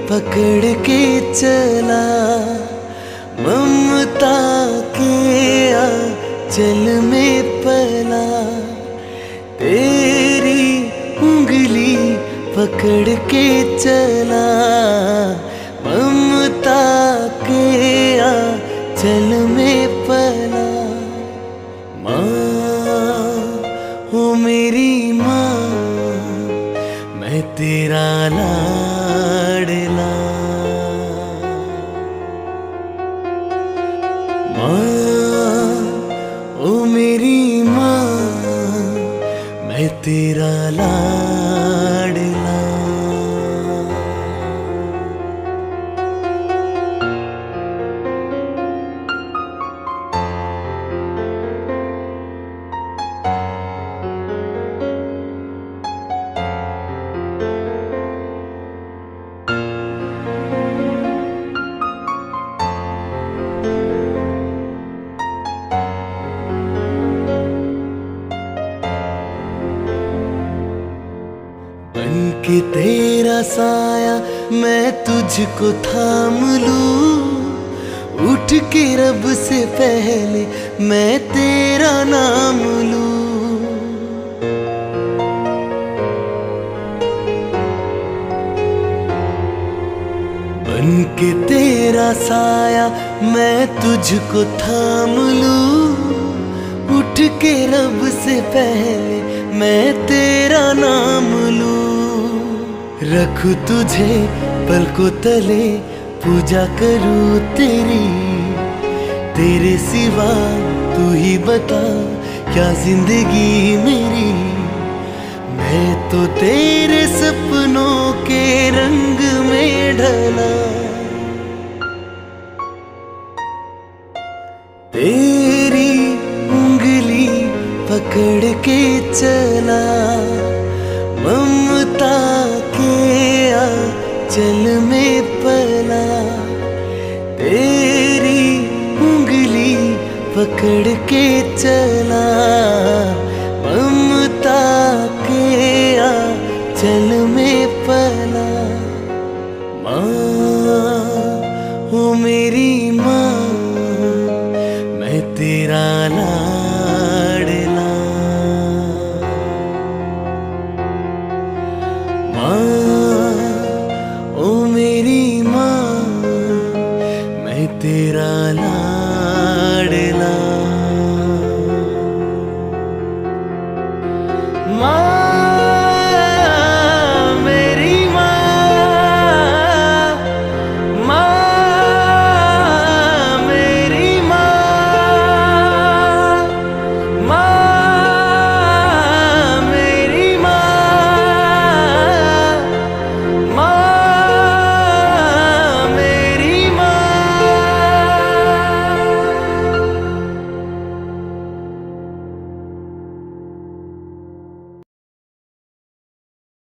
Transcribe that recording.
पकड़ के चला, ममता के आंचल में पला। तेरी उंगली पकड़ के चला, ममता के आंचल में पला। माँ हो मेरी माँ, मैं तेरा लाडला। माँ ओ मेरी माँ, मैं तेरा लाडला। बनके तेरा साया मैं तुझको थाम लूं, उठ के रब से पहले मैं तेरा नाम लूं। बनके तेरा साया मैं तुझको थाम लूं, उठ के रब से पहले मैं तेरा नाम लूं। रखूं तुझे पलकों तले, पूजा करूं तेरी, तेरे सिवा तू ही बता क्या जिंदगी मेरी। मैं तो तेरे सपनों के रंग में ढला, तेरी उंगली पकड़ के चला, ममता के आंचल में पला। तेरी उंगली पकड़ के चला, ममता के आंचल में पला। माँ हो मेरी माँ, मैं तेरा लाडला। माँ ओ मेरी माँ, मैं तेरा लाडला। माँ